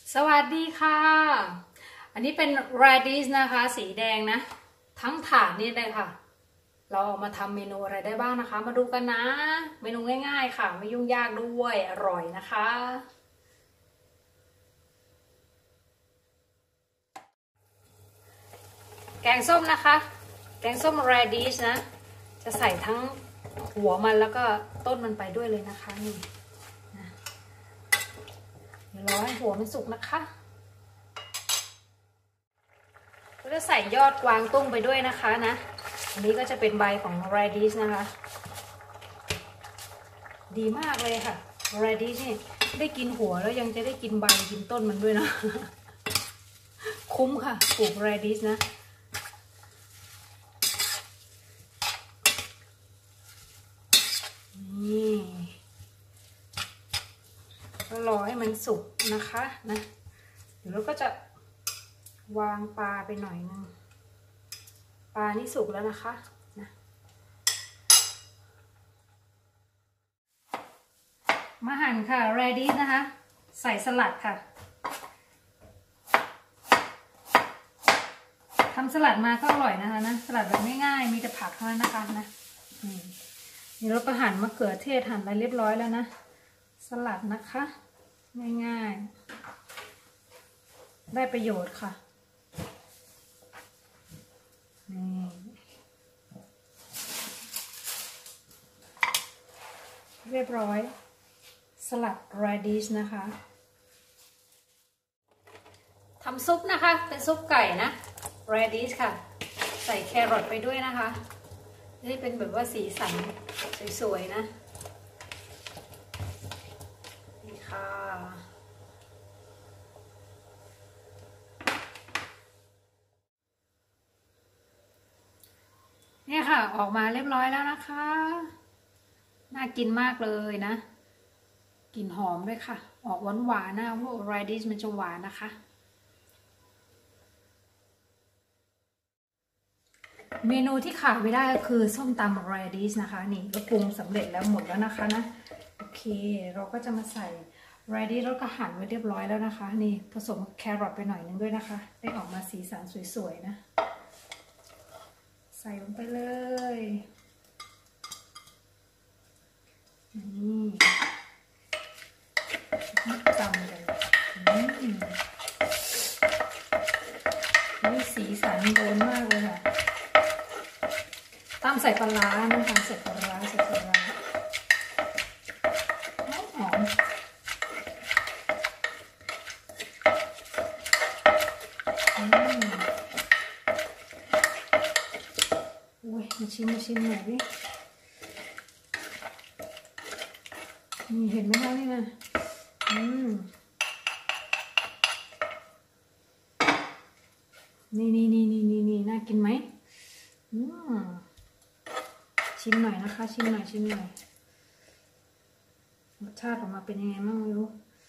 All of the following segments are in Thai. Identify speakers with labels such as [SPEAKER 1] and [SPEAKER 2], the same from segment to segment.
[SPEAKER 1] สวัสดีค่ะอันนี้เป็น radish นะคะสีแดงนะทั้งถาดนี่เลยค่ะเรามาทำเมนูอะไรได้บ้างนะคะมาดูกันนะเมนูง่ายๆค่ะไม่ยุ่งยากด้วยอร่อยนะคะแกงส้มนะคะแกงส้ม radish นะจะใส่ทั้งหัวมันแล้วก็ต้นมันไปด้วยเลยนะคะนี่นะเดี๋ยวรอให้หัวมันสุกนะคะก็จะใส่ยอดกวางตุ้งไปด้วยนะคะนะอันนี้ก็จะเป็นใบของ radish นะคะดีมากเลยค่ะ radish นี่ได้กินหัวแล้วยังจะได้กินใบกินต้นมันด้วยนะ คุ้มค่ะปลูก radish นะนี่ก็รอให้มันสุกนะคะนะเดี๋ยวเราก็จะวางปลาไปหน่อยนึงปลานี่สุกแล้วนะคะนะมาหั่นค่ะ radish นะคะใส่สลัดค่ะทำสลัดมาก็อร่อยนะคะนะสลัดแบบง่ายๆมีแต่ผักเท่านั้นนะคะนะเดี๋ยวเราก็หั่นมะเขือเทศหั่นอะไรเรียบร้อยแล้วนะสลัดนะคะง่ายๆได้ประโยชน์ค่ะนี่เรียบร้อยสลัด radish นะคะทำซุปนะคะเป็นซุปไก่นะ radish ค่ะใส่แครอทไปด้วยนะคะนี่เป็นแบบว่าสีสันสวยๆนะนี่ค่ะเนี่ยค่ะออกมาเรียบร้อยแล้วนะคะน่ากินมากเลยนะกลิ่นหอมด้วยค่ะออกหวานๆนะเพราะ radish มันจะหวานนะคะเมนูที่ขาดไม่ได้ก็คือส้มตำ radish นะคะนี่ก็ปรุงสำเร็จแล้วหมดแล้วนะคะนะโอเคเราก็จะมาใส่ radish แล้วก็หั่นไว้เรียบร้อยแล้วนะคะนี่ผสมแครอทไปหน่อยนึงด้วยนะคะได้ออกมาสีสันสวยๆนะใส่ลงไปเลยนี่จำเลยนี่สีสันโดนมากเลยค่ะตามใส่ปลาร้านะคะใส่ปลาร้าหอมอุ้ยมาชิมหน่อยดินี่เห็นไหมคะนี่นะนี่น่ากินไหมชิมหน่อยนะคะชิมหน่อยรสชาติออกมาเป็นยังไงบ้างไม่รู้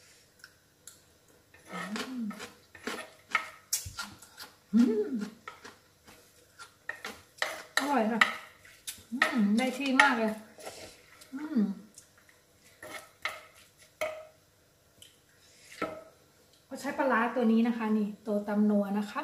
[SPEAKER 1] อร่อยค่ะได้ที่มากเลยก็ใช้ปลาร้าตัวนี้นะคะนี่โตตำนัวนะคะ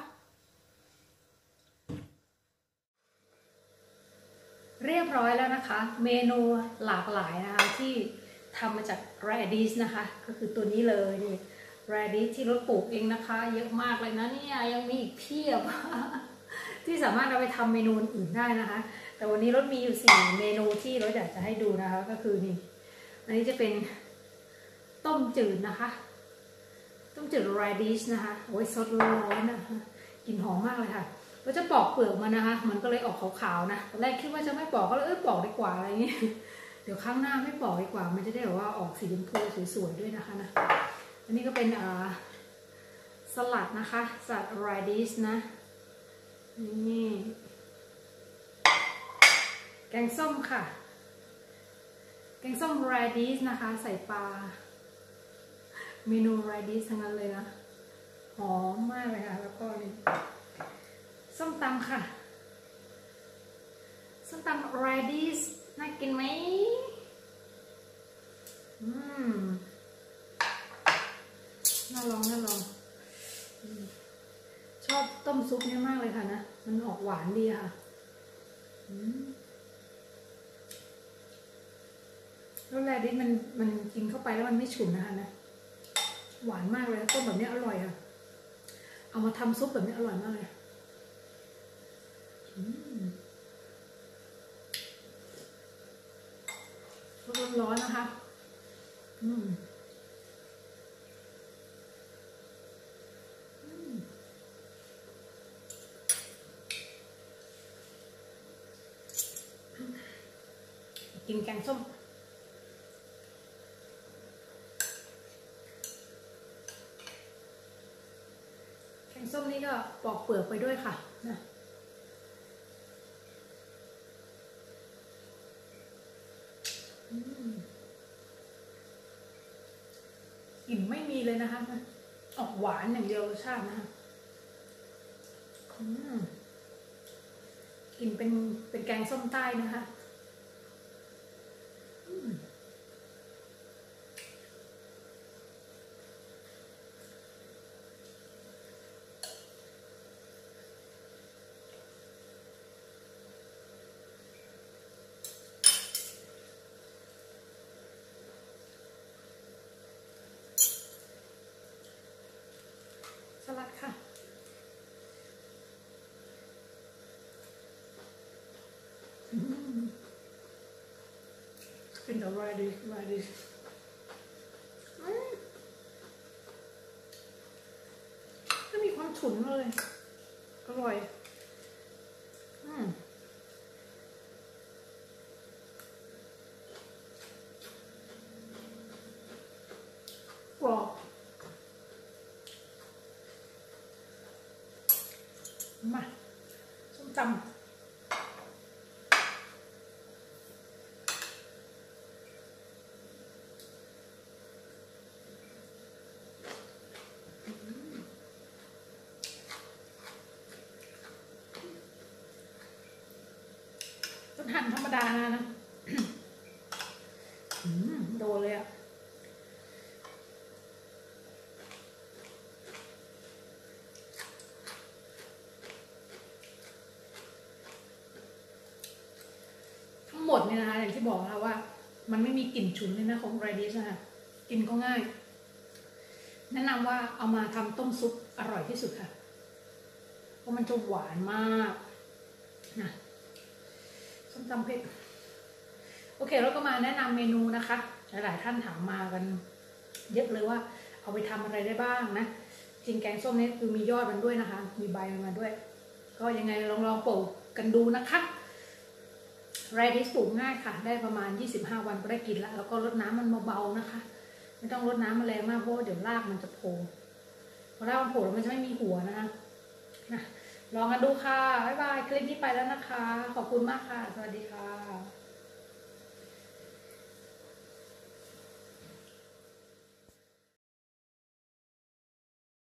[SPEAKER 1] เรียบร้อยแล้วนะคะเมนูหลากหลายนะคะที่ทำมาจาก radish นะคะก็คือตัวนี้เลยนี่ radish ที่รถปลูกเองนะคะเยอะมากเลยนะเนี่ยยังมีอีกเพียบ ที่สามารถเอาไปทำเมนูอื่นได้นะคะแต่วันนี้รถมีอยู่4เมนูที่รถอยากจะให้ดูนะคะก็คือนี่อันนี้จะเป็นต้มจืดนะคะต้มจืด radish นะคะโอ้ยสดร้อนนะคะกลิ่นหอมมากเลยค่ะเราจะปอกเปลือกมันนะคะมันก็เลยออกขาวๆนะตอนแรกคิดว่าจะไม่ปอกก็เลยปอกดีกว่าอะไรเงี้ยเดี๋ยวครั้งหน้าไม่ปอกดีกว่ามันจะได้แบบว่าออกสีชมพูสวยๆด้วยนะคะนะอันนี้ก็เป็นสลัดนะคะสลัด radish นะนี่แกงส้มค่ะแกงส้ม radish นะคะใส่ปลาเมนู radish ทั้งนั้นเลยนะหอมมากเลยค่ะแล้วก็นี่ส้มตำค่ะส้มตำ radish น่ากินไหมน่าลองซุปเนี่ยมากเลยค่ะนะมันออกหวานดีค่ะแล้วแรดิสมันกินเข้าไปแล้วมันไม่ฉุนนะคะนะหวานมากเลยต้มแบบนี้อร่อยค่ะเอามาทำซุปแบบนี้อร่อยมากเลยร้อนๆนะคะกินแกงส้มแกงส้มนี่ก็ปอกเปลือกไปด้วยค่ะนะกลิ่นไม่มีเลยนะคะออกหวานอย่างเดียวรสชาตินะคะกลิ่นเป็นแกงส้มใต้นะคะสลัดค่ะเป็นอะไรดีก็มีความฉุนเลยอร่อยกรอบมาส้มตำต้นหั่นธรรมดานะโดนเลยอะทั้งหมดเนี่ยนะคะอย่างที่บอกนะคะว่ามันไม่มีกลิ่นฉุนเลยนะของไรดิชนะคะกินก็ง่ายแนะนำว่าเอามาทำต้มซุปอร่อยที่สุดค่ะเพราะมันจะหวานมากนะส้มตำเผ็ดโอเคแล้วก็มาแนะนำเมนูนะคะหลายๆท่านถามมากันเยอะเลยว่าเอาไปทำอะไรได้บ้างนะจริงแกงส้มนี้คือมียอดมันด้วยนะคะมีใบมันมาด้วยก็ยังไงลองปลูกกันดูนะคะไรดิสปลูกง่ายค่ะได้ประมาณ25 วันก็ได้กินแล้วก็รดน้ำมันเบาๆนะคะไม่ต้องรดน้ำมันแรงมากเพราะเดี๋ยวรากมันจะโผล่พอรากมันโผล่แล้วมันจะไม่มีหัวนะคะลองกันดูค่ะบ๊ายบายคลิปนี้ไปแล้วนะคะขอบคุณมากค่ะสวัสดีค่ะ